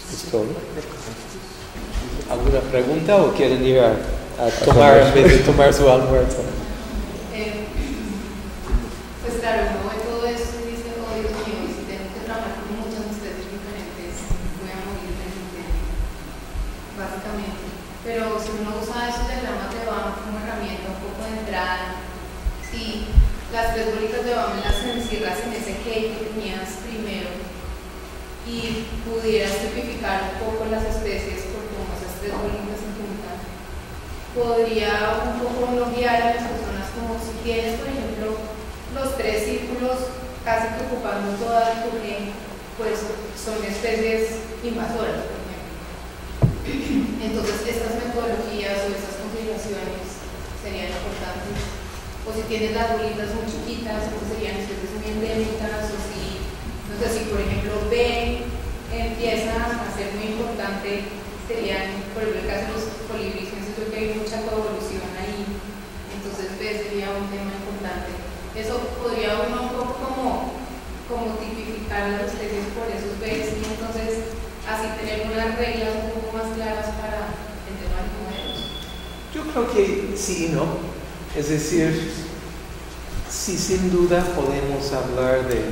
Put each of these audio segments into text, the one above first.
¿Es todo? ¿Alguna pregunta o quieren ir a tomar en vez de tomar su almuerzo? Pues claro, uno ve todo esto y dice, oh Dios mío, y si tengo que trabajar con muchas especies diferentes, voy a morir de hambre, básicamente. Pero si uno usa esos diagramas de BAM como herramienta, un poco de entrada, si las tres bolitas de BAM las encierras en ese cake que tenías primero y pudieras tipificar un poco las especies por cómo esas tres bolitas se juntan, podría un poco uno guiar a las personas como si tienes, por ejemplo, los tres círculos casi que ocupando toda tu gen, pues son especies invasoras, por ejemplo. Entonces estas metodologías o estas consideraciones serían importantes. O si tienes las bolitas muy chiquitas, entonces serían especies muy endémicas, o si, no sé, si por ejemplo B empieza a ser muy importante, serían, por ejemplo, el caso de los colibríes, pienso yo que hay mucha coevolución ahí, entonces B sería un tema importante. Eso podría uno un poco como tipificar las especies por esos Bs y entonces así tener unas reglas un poco más claras para el tema de modelos. Yo creo que sí y no. Es decir, sí, sin duda podemos hablar de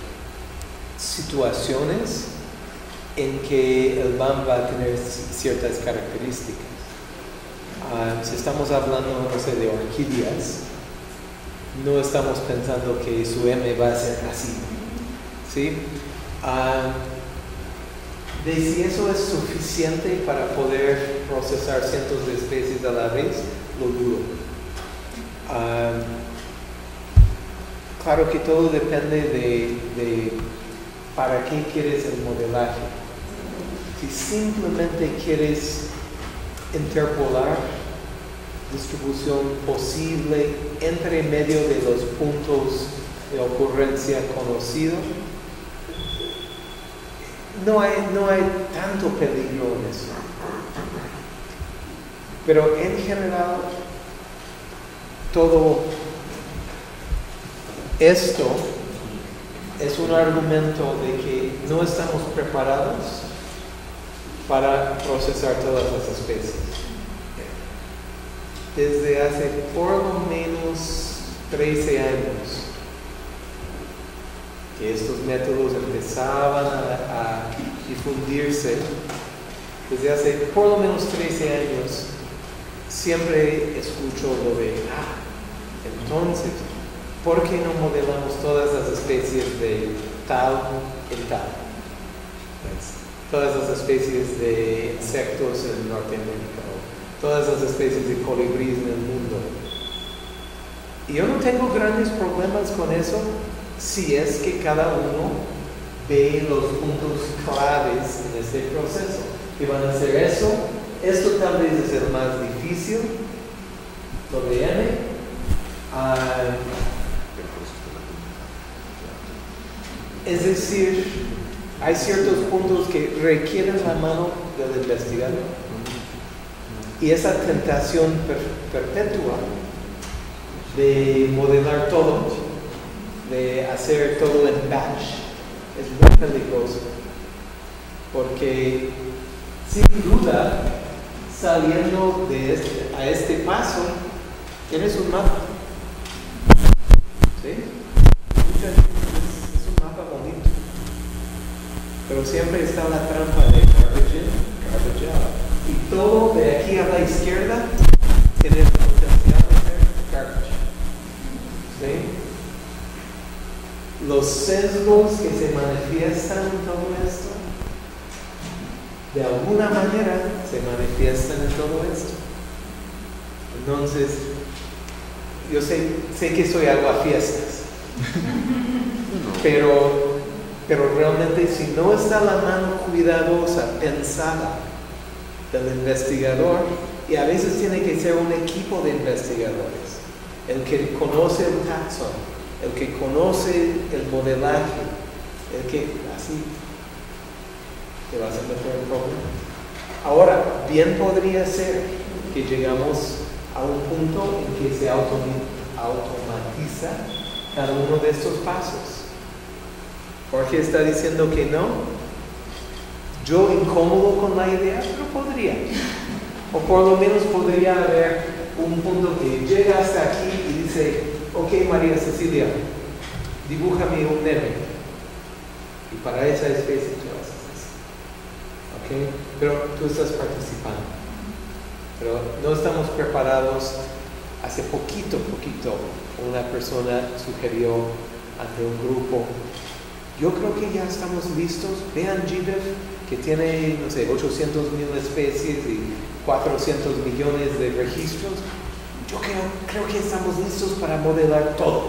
situaciones en que el BAM va a tener ciertas características. Si estamos hablando, no sé, de orquídeas, no estamos pensando que su M va a ser así, ¿sí? De si eso es suficiente para poder procesar cientos de especies a la vez, lo dudo. Claro que todo depende de para qué quieres el modelaje. Si simplemente quieres interpolar distribución posible entre medio de los puntos de ocurrencia conocidos, no hay tanto peligro en eso. Pero en general, todo esto es un argumento de que no estamos preparados para procesar todas las especies. Desde hace por lo menos 13 años que estos métodos empezaban a difundirse, desde hace por lo menos 13 años, siempre escucho lo de, entonces, ¿por qué no modelamos todas las especies de tal en tal? Todas las especies de insectos en Norteamérica, o todas las especies de colibríes en el mundo. Y yo no tengo grandes problemas con eso, si es que cada uno ve los puntos claves en este proceso. Y van a hacer eso. Esto tal vez es el más difícil, lo de M. Es decir, hay ciertos puntos que requieren la mano del investigador. Y esa tentación perpetua de modelar todo, de hacer todo en batch, es muy peligroso. Porque, sin duda, saliendo a este paso, tienes un mapa. ¿Sí? Es un mapa bonito. Pero siempre está la trampa de garbage in, garbage out. Y todo de aquí a la izquierda tiene el potencial de ser garbage. ¿Sí? Los sesgos que se manifiestan en todo esto, de alguna manera se manifiestan en todo esto. Entonces, yo sé que soy aguafiestas, pero realmente si no está la mano cuidadosa, pensada del investigador, y a veces tiene que ser un equipo de investigadores, el que conoce el taxon, el que conoce el modelaje, el que así te vas a meter en problemas. Ahora, bien podría ser que llegamos a un punto en que se automatiza cada uno de estos pasos. Jorge está diciendo que no. Yo incómodo con la idea, pero podría. O por lo menos podría haber un punto que llega hasta aquí y dice, ok, María Cecilia, dibújame un neve. Y para esa especie tú haces eso. ¿Ok? Pero tú estás participando. Pero no estamos preparados. Hace poquito, una persona sugirió ante un grupo, yo creo que ya estamos listos. Vean GBIF, que tiene, no sé, 800,000 especies y 400 millones de registros. Yo creo que estamos listos para modelar todo.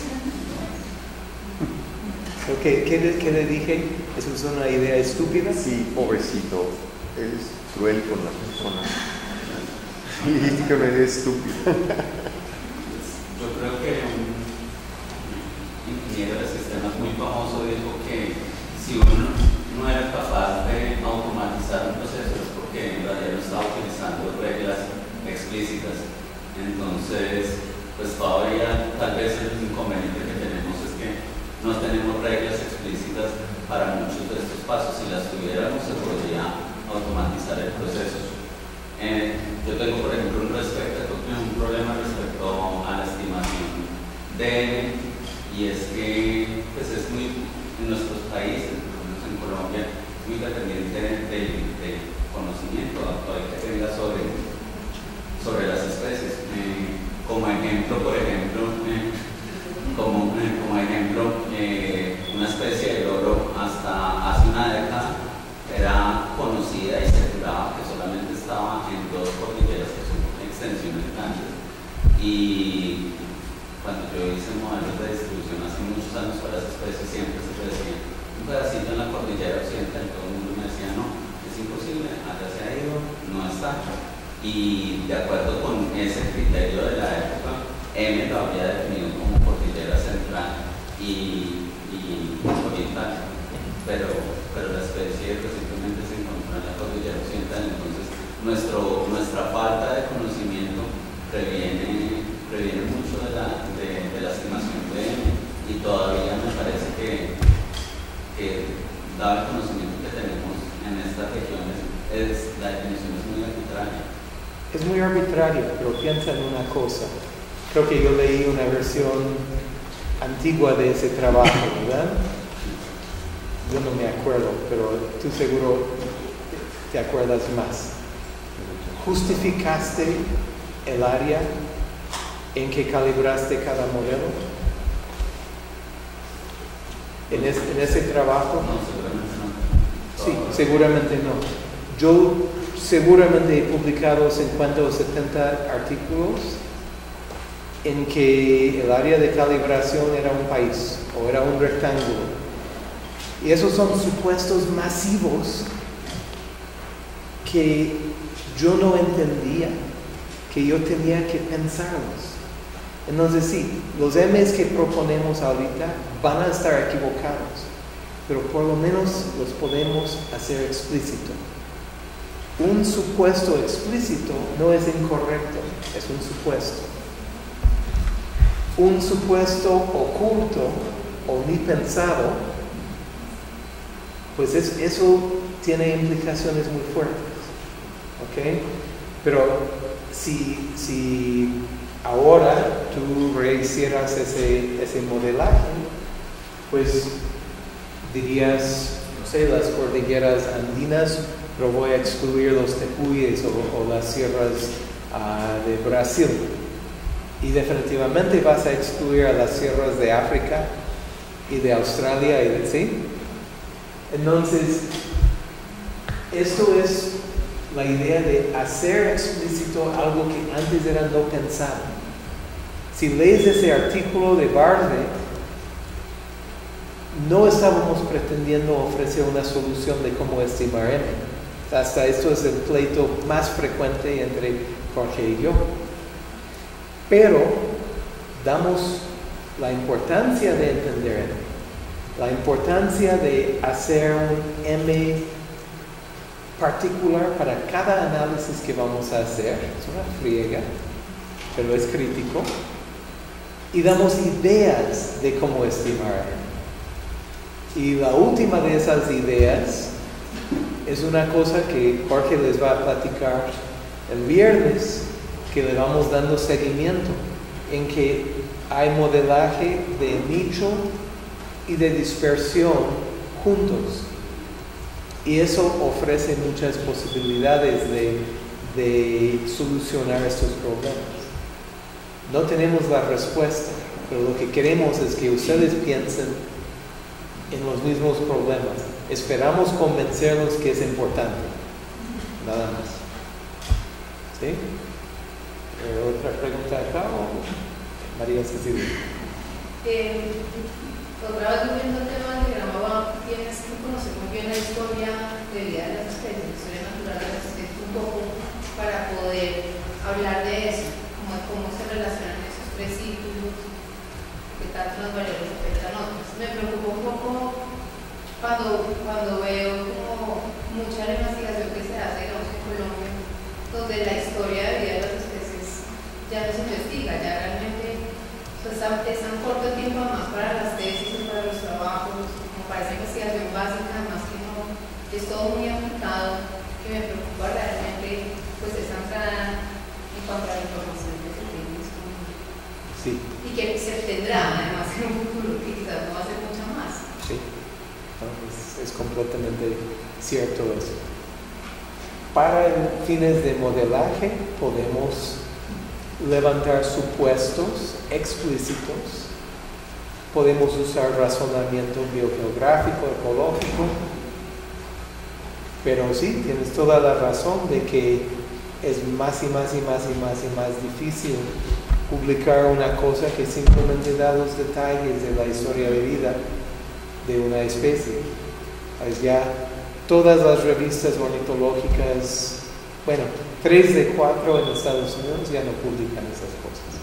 ¿Qué le dije? ¿Eso es una idea estúpida? Sí, pobrecito, eres cruel con la persona. Y dijiste que una idea estúpida. Yo creo que un ingeniero de sistemas muy famoso dijo que si uno no era capaz de automatizar un proceso es porque en realidad no estaba utilizando reglas explícitas. Entonces, pues todavía tal vez el inconveniente que tenemos es que no tenemos reglas explícitas para muchos de estos pasos. Si las tuviéramos se podría automatizar el proceso. Yo tengo, por ejemplo, un problema respecto a la estimación de N, y es que pues es muy, en nuestros países, por ejemplo en Colombia, es muy dependiente del conocimiento actual que tenga sobre las especies. Como ejemplo, por ejemplo, una especie de loro hasta hace una década era conocida y se juraba que solamente estaba en 2 cordilleras que son extensiones grandes. Y cuando yo hice modelos de distribución hace muchos años para las especies, siempre se decía un pedacito en la cordillera occidental, y todo el mundo me decía no, es imposible, allá se ha ido, no está. Y de acuerdo con ese criterio de la época, M lo había definido como cordillera central y oriental, pero la especie recientemente se encontró en la cordillera occidental. Entonces nuestra falta de conocimiento previene mucho de la estimación de M, y todavía me parece que dado el conocimiento que tenemos en estas regiones, la definición es muy arbitraria. Es muy arbitrario, pero piensa en una cosa. Creo que yo leí una versión antigua de ese trabajo, ¿verdad? Yo no me acuerdo, pero tú seguro te acuerdas más. ¿Justificaste el área en que calibraste cada modelo? ¿En ese trabajo? No, seguramente no. Sí, seguramente no. Yo seguramente he publicado 50 o 70 artículos en que el área de calibración era un país o era un rectángulo. Y esos son supuestos masivos que yo no entendía, que yo tenía que pensarlos. Entonces sí, los M's que proponemos ahorita van a estar equivocados, pero por lo menos los podemos hacer explícito. Un supuesto explícito no es incorrecto, es un supuesto. Un supuesto oculto o ni pensado, pues eso tiene implicaciones muy fuertes, ¿ok? Pero si ahora tú rehicieras ese modelaje, pues dirías, no sé, las cordilleras andinas, pero voy a excluir los tepuyes o las sierras de Brasil. Y definitivamente vas a excluir a las sierras de África y de Australia, ¿sí? Entonces, esto es la idea de hacer explícito algo que antes era no pensado. Si lees ese artículo de Bartlett, no estábamos pretendiendo ofrecer una solución de cómo estimar M. Hasta esto es el pleito más frecuente entre Jorge y yo. Pero damos la importancia de entender M, la importancia de hacer un M particular para cada análisis que vamos a hacer. Es una friega, pero es crítico. Y damos ideas de cómo estimar M. Y la última de esas ideas es una cosa que Jorge les va a platicar el viernes, que le vamos dando seguimiento, en que hay modelaje de nicho y de dispersión juntos. Y eso ofrece muchas posibilidades de solucionar estos problemas. No tenemos la respuesta, pero lo que queremos es que ustedes piensen en los mismos problemas. Esperamos convencerlos que es importante. Nada más. ¿Sí? ¿Otra pregunta acá? María Cecilia. Otra vez volviendo al tema del diagrama, tienes que conocer muy bien la historia de vida de las especies, la historia natural de las especies un poco para poder hablar de eso, como de cómo se relacionan esos tres ciclos, que tanto las variables afectan a otras. Me preocupa un poco cuando veo como mucha la investigación que se hace, digamos, en Colombia, donde la historia de vida de las especies ya no se investiga, ya realmente es tan corto el tiempo además para las tesis y para los trabajos, como para esa investigación básica, además que no, es todo muy aplicado, que me preocupa realmente pues esa entrada en cuanto a la información que se tiene disponible. Sí. Y que se tendrá además en un futuro, que quizás no va a ser mucho más. Sí, no, es completamente cierto eso. Para fines de modelaje podemos levantar supuestos explícitos, podemos usar razonamiento biogeográfico, ecológico, pero sí, tienes toda la razón de que es más difícil publicar una cosa que simplemente da los detalles de la historia de vida de una especie. Es ya todas las revistas ornitológicas, bueno, 3 de 4 en Estados Unidos ya no publican esas cosas.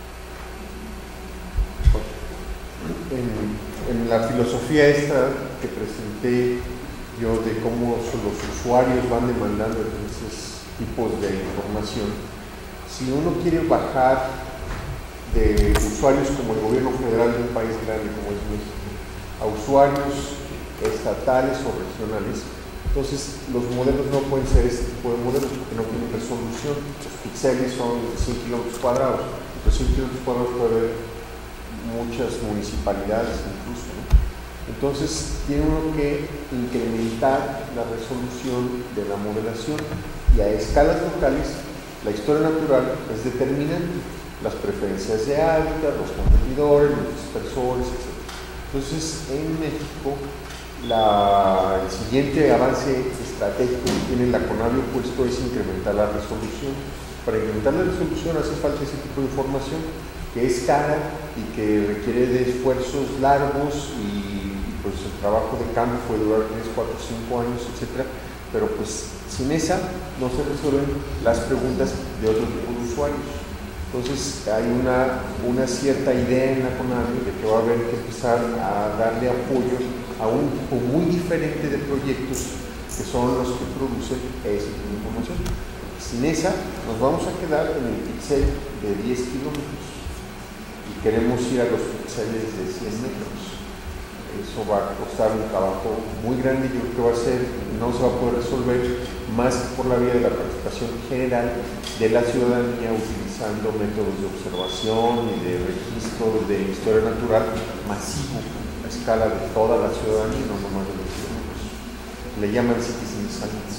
En la filosofía esta que presenté yo de cómo los usuarios van demandando esos tipos de información, si uno quiere bajar de usuarios como el gobierno federal de un país grande como es México a usuarios estatales o regionales, entonces los modelos no pueden ser este tipo de modelos porque no tienen resolución. Los píxeles son 100 kilómetros cuadrados. Los 100 kilómetros cuadrados puede haber muchas municipalidades incluso, ¿no? Entonces tiene uno que incrementar la resolución de la modelación y a escalas locales la historia natural es determinante. Las preferencias de hábitat, los competidores, los dispersores, etc. Entonces en México el siguiente avance estratégico que tiene la CONAVIO puesto es incrementar la resolución. Para incrementar la resolución hace falta ese tipo de información que es cara y que requiere de esfuerzos largos y pues el trabajo de campo puede durar 3, 4, 5 años, etc. Pero pues sin esa no se resuelven las preguntas de otro tipo de usuarios. Entonces hay una cierta idea en la CONAVIO de que va a haber que empezar a darle apoyo a un tipo muy diferente de proyectos que son los que producen ese tipo de información. Sin esa nos vamos a quedar en el píxel de 10 kilómetros y queremos ir a los píxeles de 100 metros. Eso va a costar un trabajo muy grande y yo creo que no se va a poder resolver más que por la vía de la participación general de la ciudadanía utilizando métodos de observación y de registro de historia natural masivo a escala de toda la ciudadanía, no nomás de los ciudadanos. Le llaman citizen science.